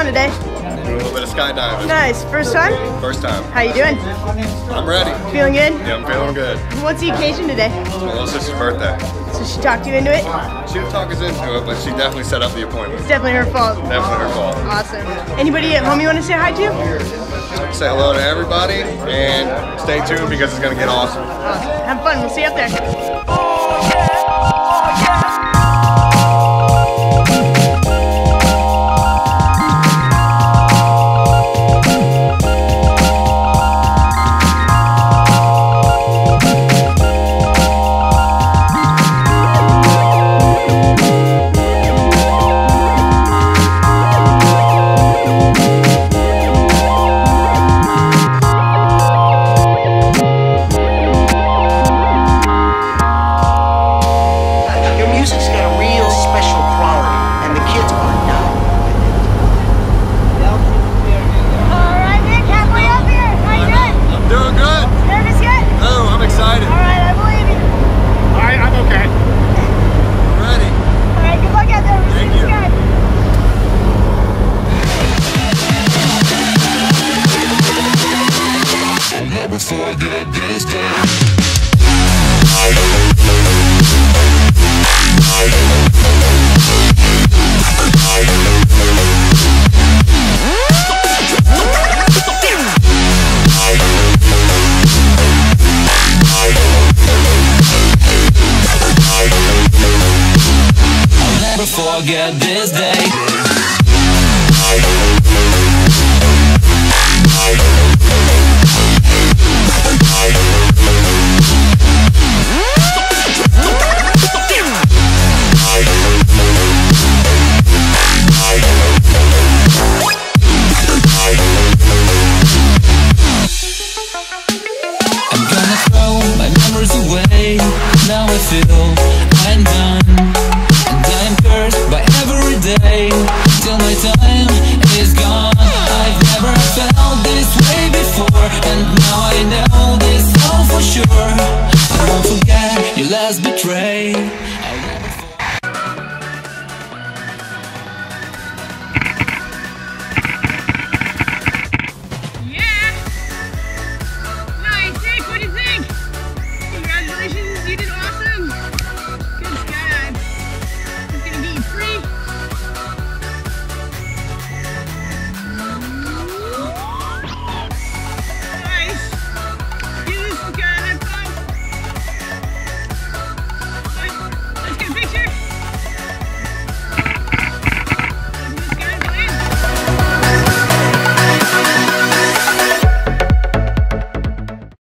on today? Doing a little bit of skydiving. Nice. First time? First time. How you doing? I'm ready. Feeling good? Yeah, I'm feeling good. What's the occasion today? It's my little sister's birthday. So she talked you into it? She didn't talk us into it, but she definitely set up the appointment. It's definitely her fault. Definitely her fault. Awesome. Anybody at home you want to say hi to? Say hello to everybody and stay tuned because it's going to get awesome. Awesome. Have fun. We'll see you up there. Before I get this done. I'll never forget this day. I'm gonna throw my memories away. Now I feel I'm done.